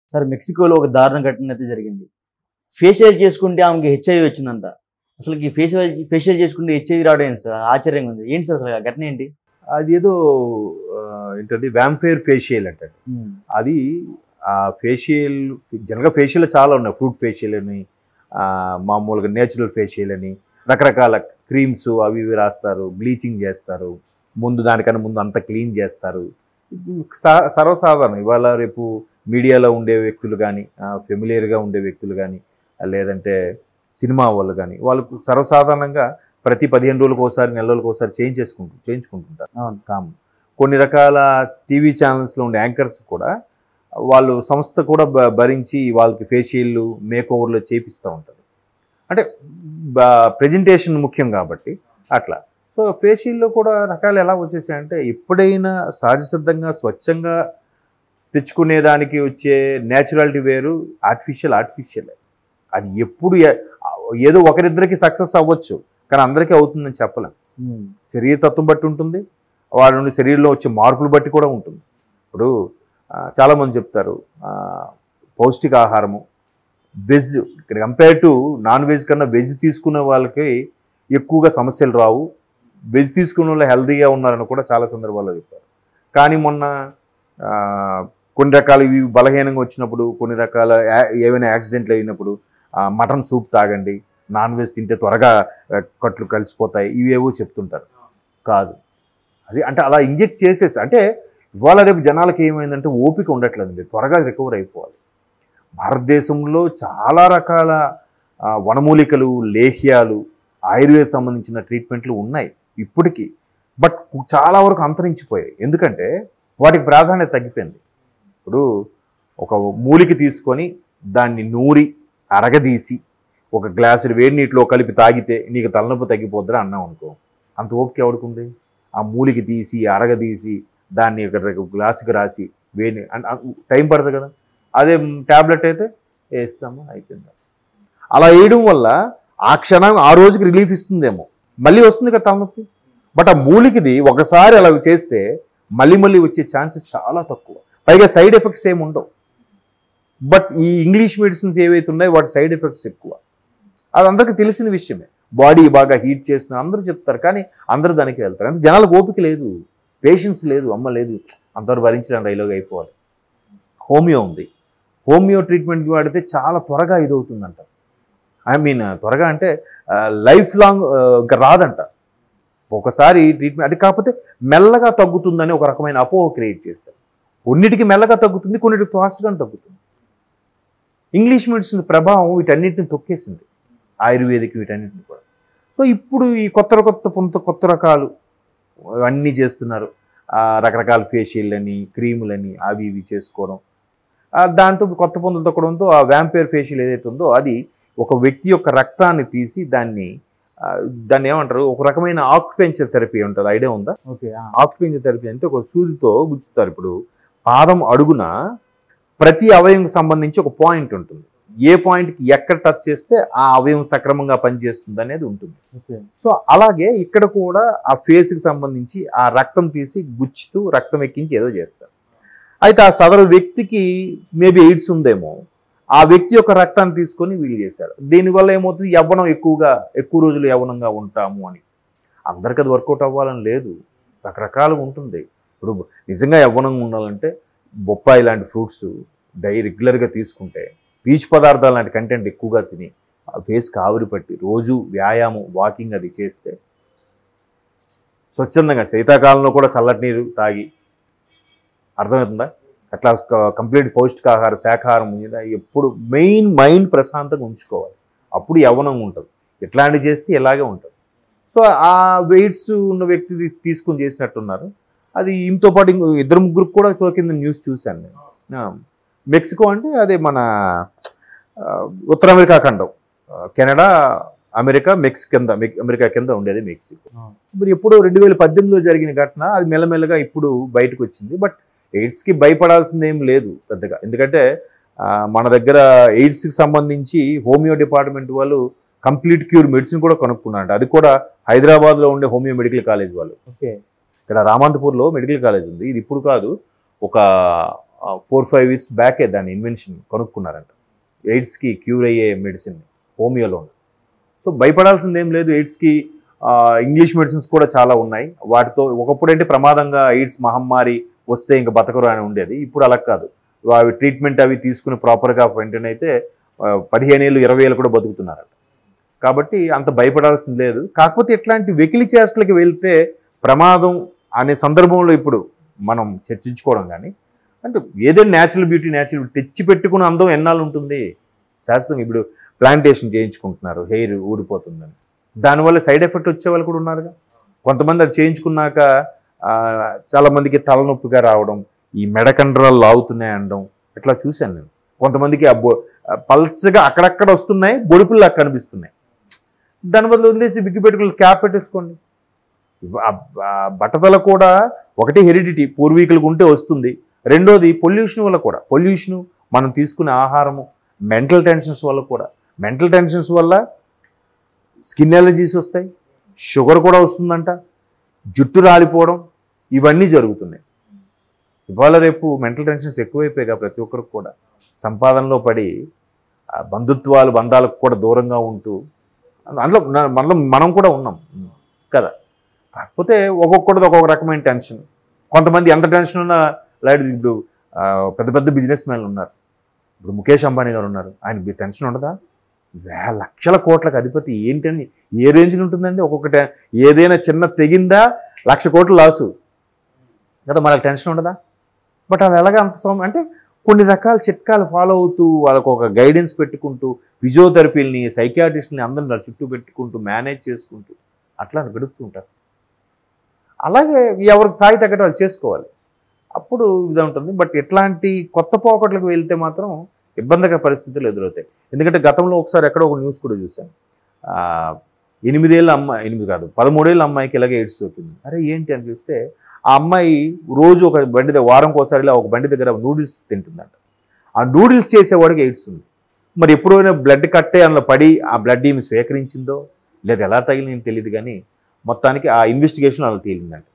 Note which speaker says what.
Speaker 1: Sir మెక్సికోలో ఒక దారుణ ఘటన అయితే జరిగింది. ఫేషియల్ చేసుకుంటే ఆమెకి హెచ్ఐవి వచ్చిందంట. అసలుకి ఫేషియల్ చేసుకుంటే హెచ్ఐవి రావడం ఏంటి సార్? ఆశ్చర్యంగా ఉంది. ఏంటి సార్ అసలు ఆ ఘటన ఏంటి?
Speaker 2: అదేదో ఏంటది వ్యాంపైర్ ఫేషియల్ అంటారు. అది ఆ ఫేషియల్ జనరల్గా ఫేషియల్ చాలా ఉన్నాయి. ఫ్రూట్ ఫేషియల్ అని, మామూలుగా నేచురల్ ఫేషియల్ అని, రకరకాల క్రీమ్స్ అవి ఇవి రాస్తారు, బ్లీచింగ్ చేస్తారు, దానికన్నా ముందు అంతా క్లీన్ చేస్తారు. సర్వసాధారణం. ఇవాళ రేపు మీడియాలో ఉండే వ్యక్తులు కానీ, ఫెమిలియర్గా ఉండే వ్యక్తులు కానీ, లేదంటే సినిమా వాళ్ళు కానీ, వాళ్ళకు సర్వసాధారణంగా ప్రతి 15 రోజులకు ఒకసారి, నెల రోజులకు ఒకసారి చేయించుకుంటుంటారు. కామన్. కొన్ని రకాల టీవీ ఛానల్స్లో ఉండే యాంకర్స్ కూడా వాళ్ళు సంస్థ కూడా భరించి వాళ్ళకి ఫేషియల్లు, మేకోవర్లు చేపిస్తూ ఉంటారు. అంటే ప్రెజెంటేషన్ ముఖ్యం కాబట్టి అట్లా. సో ఫేషియల్లో కూడా రకాలు ఎలా వచ్చేసాయంటే, ఎప్పుడైనా సహజసిద్ధంగా స్వచ్ఛంగా తెచ్చుకునేదానికి వచ్చే న్యాచురాలిటీ వేరు, ఆర్టిఫిషియల్. అది ఎప్పుడు ఏదో ఒకరిద్దరికి సక్సెస్ అవ్వచ్చు, కానీ అందరికీ అవుతుందని చెప్పలేం. శరీరతత్వం బట్టి ఉంటుంది, వాడి నుండి శరీరంలో వచ్చే మార్పులు బట్టి కూడా ఉంటుంది. ఇప్పుడు చాలామంది చెప్తారు పౌష్టికాహారము, వెజ్ ఇక్కడ కంపేర్ టు నాన్ వెజ్ కన్నా వెజ్ తీసుకునే వాళ్ళకి ఎక్కువగా సమస్యలు రావు, వెజ్ తీసుకునే వాళ్ళు హెల్తీగా ఉన్నారని కూడా చాలా సందర్భాల్లో చెప్పారు. కానీ మొన్న కొన్ని రకాల ఇవి బలహీనంగా వచ్చినప్పుడు, కొన్ని రకాల ఏవైనా యాక్సిడెంట్లు అయినప్పుడు మటన్ సూప్ తాగండి, నాన్ వెజ్ తింటే త్వరగా కట్లు కలిసిపోతాయి, ఇవేవో చెప్తుంటారు. కాదు అది. అంటే అలా ఇంజెక్ట్ చేసేసి, అంటే ఇవాళ రేపు జనాలకి ఏమైందంటే ఓపిక ఉండట్లేదండి, త్వరగా రికవర్ అయిపోవాలి. భారతదేశంలో చాలా రకాల వనమూలికలు, లేహ్యాలు, ఆయుర్వేద సంబంధించిన ట్రీట్మెంట్లు ఉన్నాయి ఇప్పటికీ. బట్ చాలా వరకు అంతరించిపోయాయి. ఎందుకంటే వాటికి ప్రాధాన్యత తగ్గిపోయింది. ఇప్పుడు ఒక మూలిక తీసుకొని దాన్ని నూరి అరగదీసి ఒక గ్లాసు వేడి నీటిలో కలిపి తాగితే నీకు తలనొప్పి తగ్గిపోద్దని అన్నాం అనుకో, అంత ఓపిక ఎవడుకుంది? ఆ మూలిక తీసి అరగదీసి దాన్ని ఒక గ్లాసుకి రాసి వేడి టైం పడుతుంది కదా. అదే ట్యాబ్లెట్ అయితే వేస్తాము, అయిపోయింది. అలా వేయడం వల్ల ఆ క్షణం ఆ రోజుకి రిలీఫ్ ఇస్తుందేమో, మళ్ళీ వస్తుంది కదా తలనొప్పి. బట్ ఆ మూలికది ఒకసారి అలా చేస్తే మళ్ళీ వచ్చే ఛాన్సెస్ చాలా తక్కువ, పైగా సైడ్ ఎఫెక్ట్స్ ఏమి ఉండవు. బట్ ఈ ఇంగ్లీష్ మెడిసిన్స్ ఏవైతే ఉన్నాయో వాటి సైడ్ ఎఫెక్ట్స్ ఎక్కువ. అది అందరికీ తెలిసిన విషయమే. బాడీ బాగా హీట్ చేస్తున్నారు అందరూ చెప్తారు, కానీ అందరూ దానికి వెళ్తారు. అంటే జనాలకు ఓపిక లేదు, పేషెన్స్ లేదు, అమ్మ లేదు, అంతవరకు భరించడం రైలుగా అయిపోవాలి. హోమియో ఉంది. హోమియో ట్రీట్మెంట్కి వాడితే చాలా త్వరగా ఇదవుతుందంట. త్వరగా అంటే లైఫ్ లాంగ్ ఇంకా రాదంట. ఒకసారి ట్రీట్మెంట్ అది కాకపోతే మెల్లగా తగ్గుతుందని ఒక రకమైన అపోహ క్రియేట్ చేస్తారు. కొన్నిటికి మెల్లగా తగ్గుతుంది, కొన్నిటికి ఫాస్ట్గానే తగ్గుతుంది. ఇంగ్లీష్ మెడిసిన్ ప్రభావం వీటన్నిటిని తొక్కేసింది, ఆయుర్వేదిక్ వీటన్నిటిని కూడా. సో ఇప్పుడు ఈ కొత్త రకాలు అన్నీ చేస్తున్నారు. రకరకాల ఫేషియల్ అని, క్రీములని, అవి ఇవి చేసుకోవడం. దాంతో కొత్త పొందులు తొక్కడంతో ఆ వ్యాంపైర్ ఫేషియల్ ఏదైతే ఉందో అది ఒక వ్యక్తి యొక్క రక్తాన్ని తీసి దాన్ని ఏమంటారు, ఒక రకమైన ఆక్యుపెంచర్ థెరపీ ఉంటుంది, ఐడియా ఉందా?
Speaker 1: ఓకే.
Speaker 2: ఆక్యుపెంచర్ థెరపీ అంటే ఒక సూదితో గుచ్చుతారు. ఇప్పుడు పాదం అడుగున ప్రతి అవయవంకి సంబంధించి ఒక పాయింట్ ఉంటుంది. ఏ పాయింట్కి ఎక్కడ టచ్ చేస్తే ఆ అవయవం సక్రమంగా పనిచేస్తుంది అనేది ఉంటుంది. సో అలాగే ఇక్కడ కూడా ఆ ఫేస్కి సంబంధించి ఆ రక్తం తీసి గుచ్చుతూ రక్తం ఎక్కించి ఏదో చేస్తారు. అయితే ఆ సదరు వ్యక్తికి మేబీ ఎయిడ్స్ ఉందేమో, ఆ వ్యక్తి యొక్క రక్తాన్ని తీసుకొని వీళ్ళు చేశారు. దీనివల్ల ఏమవుతుంది, ఎక్కువ రోజులు యవ్వనంగా ఉంటాము అని. అందరికీ అది వర్కౌట్ అవ్వాలని లేదు, రకరకాలుగా ఉంటుంది. ఇప్పుడు నిజంగా యవ్వనంగా ఉండాలంటే బొప్పాయి లాంటి ఫ్రూట్స్ రెగ్యులర్గా తీసుకుంటే, పీచు పదార్థాలు లాంటి కంటెంట్ ఎక్కువగా తిని ఫేస్కి ఆవిరి పట్టి రోజు వ్యాయామం, వాకింగ్ అది చేస్తే, స్వచ్ఛందంగా శీతాకాలంలో కూడా చల్లటి నీరు తాగి, అర్థమవుతుందా, అట్లా కంప్లీట్ పౌష్టికాహార శాఖాహారం మీద ఎప్పుడు మైండ్ ప్రశాంతంగా ఉంచుకోవాలి. అప్పుడు యవ్వనంగా ఉంటుంది. ఎట్లాంటివి చేస్తే ఇలాగే ఉంటుంది. సో ఆ వెయిట్స్ ఉన్న వ్యక్తి తీసుకొని చేసినట్టున్నారు. అది ఈమెతో పాటు 2-3 కూడా సోకింది న్యూస్ చూశాను నేను. మెక్సికో అంటే అదే మన ఉత్తర అమెరికా ఖండం, కెనడా, అమెరికా, అమెరికా కింద ఉండేది మెక్సికో. ఇప్పుడు ఎప్పుడు 2018లో జరిగిన ఘటన, అది మెల్లమెల్లగా ఇప్పుడు బయటకు వచ్చింది. బట్ ఎయిడ్స్కి భయపడాల్సింది ఏం లేదు పెద్దగా, ఎందుకంటే మన దగ్గర ఎయిడ్స్కి సంబంధించి హోమియో డిపార్ట్మెంట్ వాళ్ళు కంప్లీట్ క్యూర్ మెడిసిన్ కూడా కనుక్కున్నారంట. అది కూడా హైదరాబాద్లో ఉండే హోమియో మెడికల్ కాలేజ్ వాళ్ళు.
Speaker 1: ఓకే.
Speaker 2: ఇక్కడ రామంతపూర్లో మెడికల్ కాలేజ్ ఉంది. ఇది ఇప్పుడు కాదు, ఒక 4-5 years బ్యాకే దాని ఇన్వెన్షన్ కనుక్కున్నారంట. ఎయిడ్స్కి క్యూర్ అయ్యే మెడిసిన్ హోమియోలో. సో భయపడాల్సింది ఏం లేదు. ఎయిడ్స్కి ఇంగ్లీష్ మెడిసిన్స్ కూడా చాలా ఉన్నాయి. వాటితో ఒకప్పుడు అంటే ప్రమాదంగా ఎయిడ్స్ మహమ్మారి వస్తే ఇంకా బతకరు అని ఉండేది. ఇప్పుడు అలా కాదు. అవి ట్రీట్మెంట్ అవి తీసుకుని ప్రాపర్గా వెంటనే అయితే 15 ఏళ్ళు 20 ఏళ్ళు కూడా బతుకుతున్నారట. కాబట్టి అంత భయపడాల్సింది లేదు. కాకపోతే ఇట్లాంటి వెకిలి చేష్టలకి వెళ్తే ప్రమాదం అనే సందర్భంలో ఇప్పుడు మనం చర్చించుకోవడం కానీ, అంటే ఏదైనా న్యాచురల్ బ్యూటీ తెచ్చి పెట్టుకున్న అందం ఎన్నాళ్ళు ఉంటుంది? శాశ్వతంగా ఇప్పుడు ప్లాంటేషన్ చేయించుకుంటున్నారు, హెయిర్ ఊడిపోతుందని. దానివల్ల సైడ్ ఎఫెక్ట్ వచ్చే వాళ్ళు కూడా ఉన్నారుగా. కొంతమంది అది చేయించుకున్నాక చాలామందికి తలనొప్పిగా రావడం, ఈ మెడకండ్రాలు లాగుతున్నాయి అనడం ఇట్లా చూశాను నేను. కొంతమందికి పల్స్గా అక్కడక్కడ వస్తున్నాయి, బొడుపుల్లా కనిపిస్తున్నాయి. దానివల్ల వదిలేసి బిగ్గి పెట్టుకుని క్యాప్ పెట్టేసుకోండి. బట్టతల కూడా ఒకటి హెరిడిటీ, పూర్వీకులకు ఉంటే వస్తుంది. రెండోది పొల్యూషన్ వల్ల కూడా, పొల్యూషను మనం తీసుకునే ఆహారము, మెంటల్ టెన్షన్స్ వల్ల కూడా. మెంటల్ టెన్షన్స్ వల్ల స్కిన్ ఎలర్జీస్ వస్తాయి, షుగర్ కూడా వస్తుందంట, జుట్టు రాలిపోవడం, ఇవన్నీ జరుగుతున్నాయి. ఇవాళ రేపు మెంటల్ టెన్షన్స్ ఎక్కువైపోయాయి ప్రతి ఒక్కరికి కూడా. సంపాదనలో పడి బంధాలకు కూడా దూరంగా ఉంటూ అందులో మనం కూడా ఉన్నాం కదా. కాకపోతే ఒక్కొక్కటిది ఒక్కొక్క రకమైన టెన్షన్. కొంతమంది ఎంత టెన్షన్ ఉన్నా లైట్. ఇప్పుడు పెద్ద పెద్ద బిజినెస్ మ్యాన్లు ఉన్నారు. ఇప్పుడు ముఖేష్ అంబానీ గారు ఉన్నారు. ఆయన టెన్షన్ ఉండదా? లక్షల కోట్లకు అధిపతి. ఏంటని ఏ రేంజ్లో ఉంటుందండి? ఒక్కొక్కటి ఏదైనా చిన్న తెగిందా 1,00,000 కోట్లు లాసు కదా, మనకు టెన్షన్ ఉండదా? బట్ అది ఎలాగ అంత అంటే కొన్ని రకాల చిట్కాలు ఫాలో అవుతూ వాళ్ళకు ఒక గైడెన్స్ పెట్టుకుంటూ, ఫిజియోథెరపీలని, సైకియాట్రిస్ట్ని అందరిని చుట్టూ పెట్టుకుంటూ మేనేజ్ చేసుకుంటూ అట్లా గడుపుతూ ఉంటారు. అలాగే ఎవరికి స్థాయి తగ్గట్టు వాళ్ళు చేసుకోవాలి. అప్పుడు ఇది ఉంటుంది. బట్ ఇట్లాంటి కొత్త పోకట్లకు వెళ్తే మాత్రం ఇబ్బందికర పరిస్థితులు ఎదురవుతాయి. ఎందుకంటే గతంలో ఒకసారి ఎక్కడో ఒక న్యూస్ కూడా చూశాను. 8 ఏళ్ళ అమ్మాయి, 8 కాదు 13 ఏళ్ళ అమ్మాయికి ఇలాగే ఎయిడ్స్ సోకింది. అరే ఏంటి అని చూస్తే ఆ అమ్మాయి రోజు ఒక బండి దగ్గర, వారంకి ఒకసారి ఒక బండి దగ్గర నూడిల్స్ తింటుందంట. ఆ నూడిల్స్ చేసేవాడికి ఎయిడ్స్ ఉంది. మరి ఎప్పుడైనా బ్లడ్ కట్టే అందులో పడి ఆ బ్లడ్ ఏమి స్వీకరించిందో లేదా ఎలా తగిలిందో తెలియదు, కానీ మొత్తానికి ఆ ఇన్వెస్టిగేషన్ అలా తేలిందంట.